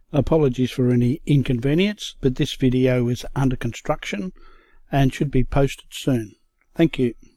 Apologies for any inconvenience, but this video is under construction and should be posted soon. Thank you.